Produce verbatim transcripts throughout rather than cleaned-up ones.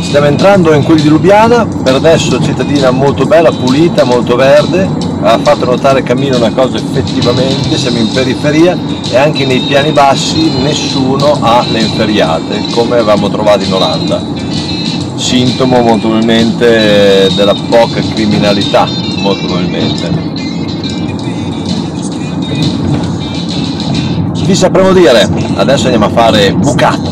Stiamo entrando in quelli di Lubiana, per adesso cittadina molto bella, pulita, molto verde, ha fatto notare Camillo una cosa effettivamente, siamo in periferia e anche nei piani bassi nessuno ha le inferriate come avevamo trovato in Olanda, sintomo molto probabilmente della poca criminalità, molto probabilmente. Vi sapremo dire, adesso andiamo a fare bucato.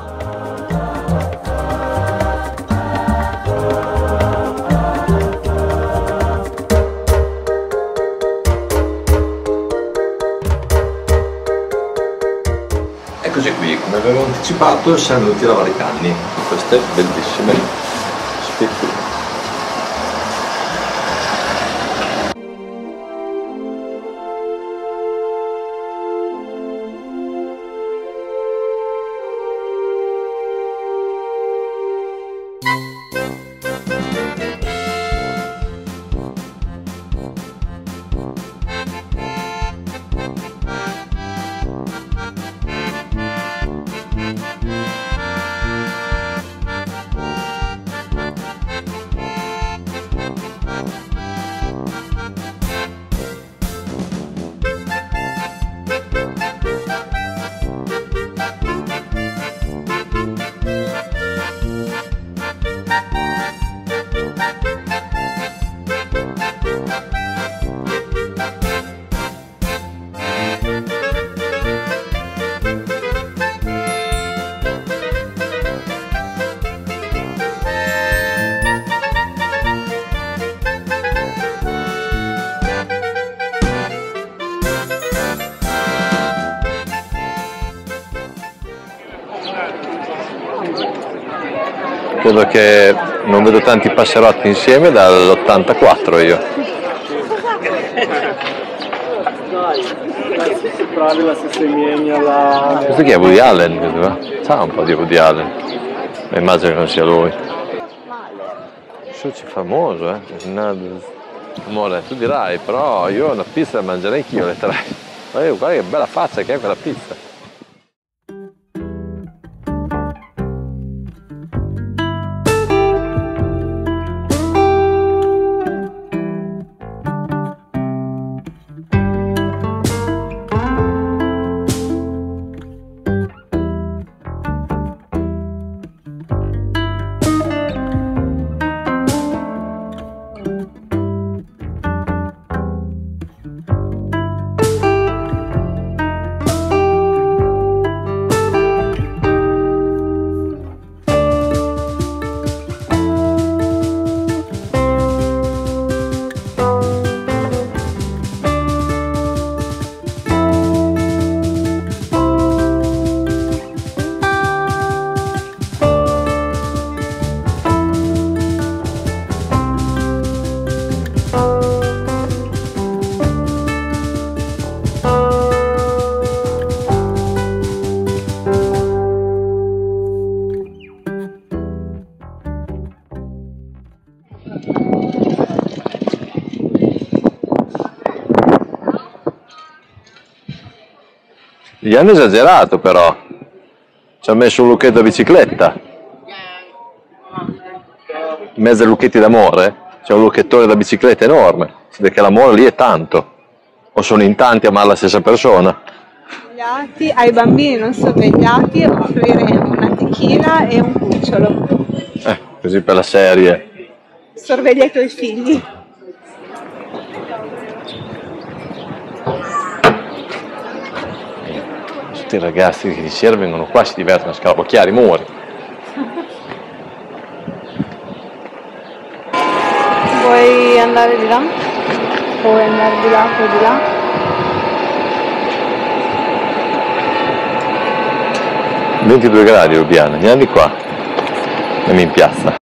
Eccoci qui, come avevo anticipato siamo venuti a lavare i canni, queste bellissime spetture. Credo che non vedo tanti passerotti insieme dall'ottantaquattro io. Questo chi è? Woody Allen? Sa un po' di Woody Allen, ma immagino che non sia lui. Soci famoso, eh? Amore, tu dirai, però io una pizza la mangerei anch'io le tre. Guarda che bella faccia che è quella pizza. Gli hanno esagerato però, ci ha messo un lucchetto a bicicletta, in mezzo ai lucchetti d'amore c'è un lucchettone da bicicletta enorme, si vede che l'amore lì è tanto, o sono in tanti a amare la stessa persona. Ai bambini non sorvegliati offrire una tequila e un cucciolo. Eh, così per la serie. Sorveglia i tuoi figli. Tutti i ragazzi che di sera vengono qua si divertono a scarabocchiare i muri. Vuoi andare di là? Vuoi andare di là o di là? ventidue gradi Lubiana, andiamo di qua, andiamo in piazza.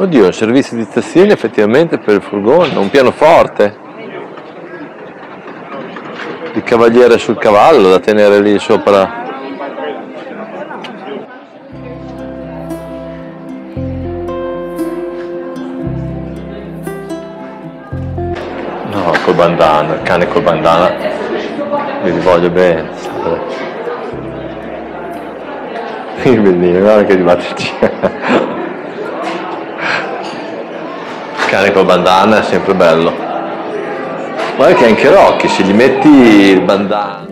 Oddio, il servizio di tazzini effettivamente per il furgone, un pianoforte di cavaliere sul cavallo da tenere lì sopra. No, col bandana, il cane col bandana, vi voglio bene. Il bellino, guarda che è arrivato il cane col bandana è sempre bello. Guarda che anche Rocky, se gli metti il bandana.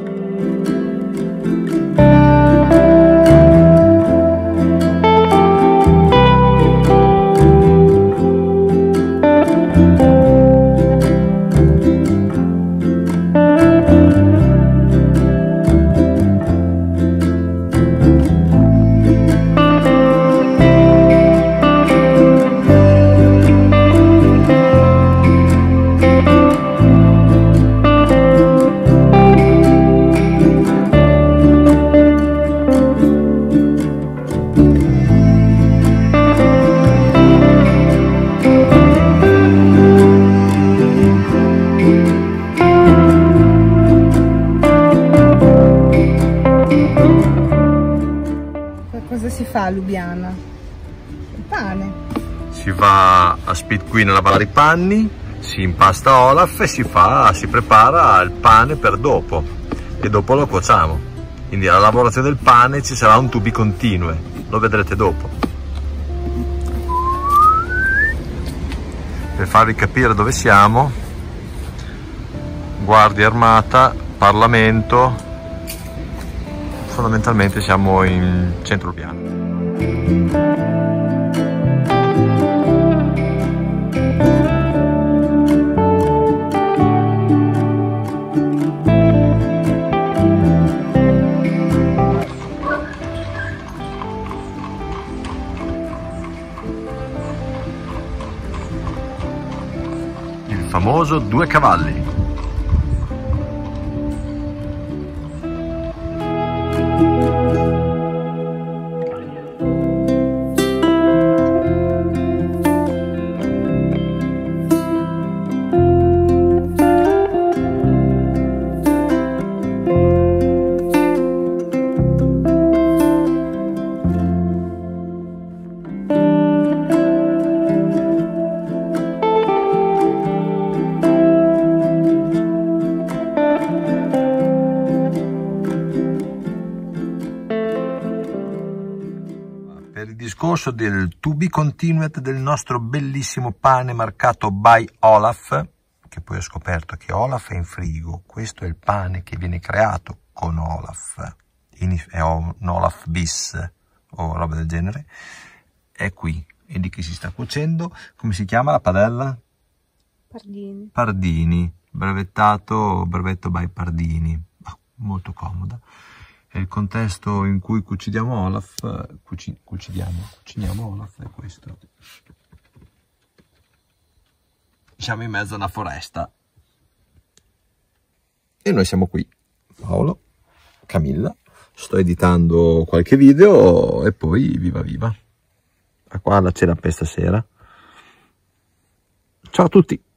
Cosa si fa a Lubiana? Il pane. Si va a Speed Queen a lavare i panni, si impasta Olaf e si fa, si prepara il pane per dopo e dopo lo cuociamo. Quindi alla lavorazione del pane ci sarà un to be continue, lo vedrete dopo. Per farvi capire dove siamo, Guardia Armata, Parlamento. Fondamentalmente siamo in centro Lubiana. Il famoso due cavalli. Per il discorso del to be continued del nostro bellissimo pane marcato by Olaf, che poi ho scoperto che Olaf è in frigo, questo è il pane che viene creato con Olaf, è un Olaf bis o roba del genere, è qui, e di che si sta cuocendo. Come si chiama la padella? Pardini. Pardini, brevettato, brevetto by Pardini, molto comoda. E il contesto in cui cuciniamo Olaf, cuci, cuciniamo, cuciniamo Olaf è questo. Siamo in mezzo a una foresta. E noi siamo qui. Paolo, Camilla, sto editando qualche video e poi viva viva. A qua la cena per stasera. Ciao a tutti.